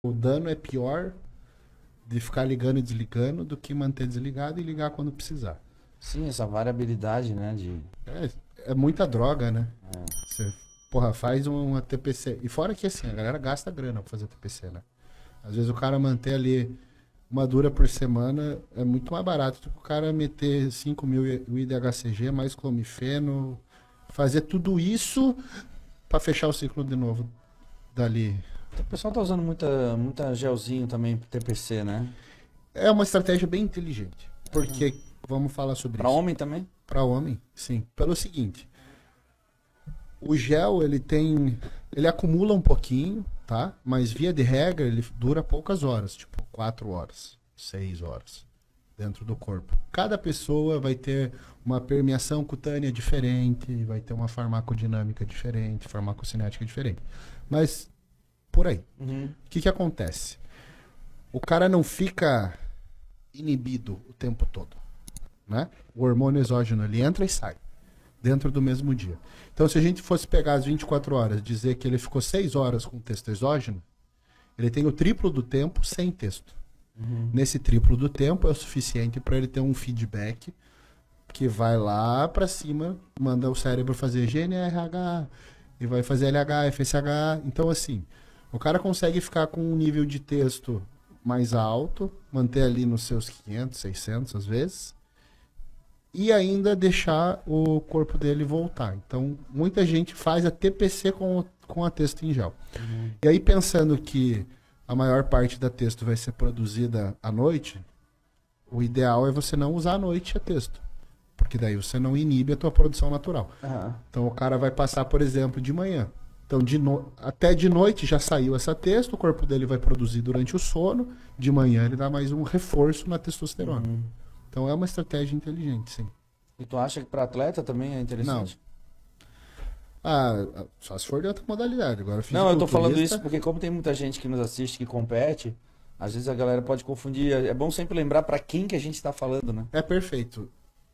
O dano é pior de ficar ligando e desligando do que manter desligado e ligar quando precisar. Sim, essa variabilidade, né? É muita droga, né? Você, porra, faz uma TPC. E fora que assim, a galera gasta grana pra fazer TPC, né? Às vezes o cara manter ali uma dura por semana é muito mais barato do que o cara meter 5 mil IDHCG, mais clomifeno, fazer tudo isso pra fechar o ciclo de novo dali. O pessoal tá usando muita gelzinho também pro TPC, né? É uma estratégia bem inteligente. Porque, vamos falar sobre Pra isso. homem também? Para homem, sim. Pelo seguinte, o gel, ele acumula um pouquinho, tá? Mas via de regra, ele dura poucas horas, tipo 4 horas, 6 horas dentro do corpo. Cada pessoa vai ter uma permeação cutânea diferente, vai ter uma farmacodinâmica diferente, farmacocinética diferente. Mas por aí. O que acontece? O cara não fica inibido o tempo todo, né? O hormônio exógeno, ele entra e sai dentro do mesmo dia. Então, se a gente fosse pegar as 24 horas, dizer que ele ficou 6 horas com texto exógeno, ele tem o triplo do tempo sem texto. Nesse triplo do tempo é o suficiente para ele ter um feedback que vai lá para cima, manda o cérebro fazer GNRH e vai fazer LH, FSH. Então, assim, o cara consegue ficar com um nível de texto mais alto, manter ali nos seus 500, 600 às vezes, e ainda deixar o corpo dele voltar. Então, muita gente faz a TPC com a texto em gel. E aí, pensando que a maior parte da texto vai ser produzida à noite, o ideal é você não usar à noite a texto. Porque daí você não inibe a tua produção natural. Então, o cara vai passar, por exemplo, de manhã. Então, até de noite já saiu essa texto, o corpo dele vai produzir durante o sono, de manhã ele dá mais um reforço na testosterona. Então é uma estratégia inteligente, sim. E tu acha que para atleta também é interessante? Só se for de outra modalidade. Agora, não, eu tô falando isso porque como tem muita gente que nos assiste, que compete, às vezes a galera pode confundir. É bom sempre lembrar para quem que a gente tá falando, né? É perfeito.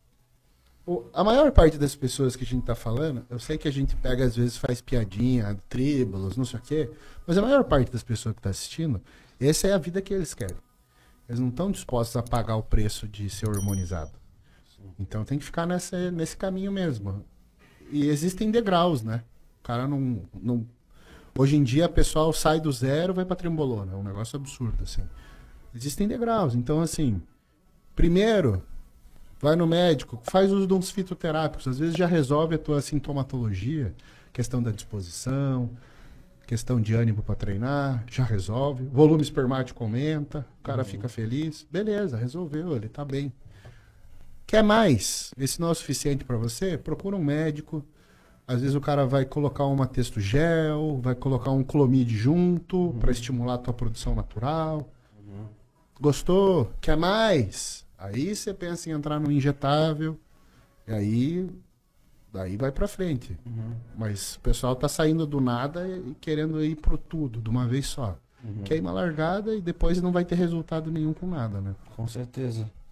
A maior parte das pessoas que a gente tá falando, eu sei que a gente pega, às vezes, faz piadinha, tríbulos, não sei o quê, mas a maior parte das pessoas que tá assistindo, essa é a vida que eles querem. Eles não estão dispostos a pagar o preço de ser hormonizado. Então tem que ficar nesse caminho mesmo. E existem degraus, né? O cara não... Hoje em dia, o pessoal sai do zero e vai pra trembolona. É um negócio absurdo, assim. Existem degraus. Então, assim, primeiro, vai no médico, faz uso de uns fitoterápicos. Às vezes já resolve a tua sintomatologia, questão da disposição, questão de ânimo para treinar, já resolve. Volume espermático aumenta, o cara fica feliz. Beleza, resolveu, ele tá bem. Quer mais? Esse não é o suficiente para você? Procura um médico. Às vezes o cara vai colocar uma textogel, vai colocar um clomid junto para estimular a tua produção natural. Gostou? Quer mais? Aí você pensa em entrar no injetável. E aí daí vai para frente. Mas o pessoal tá saindo do nada e querendo ir pro tudo de uma vez só. Queima a largada e depois não vai ter resultado nenhum com nada, né? Com certeza.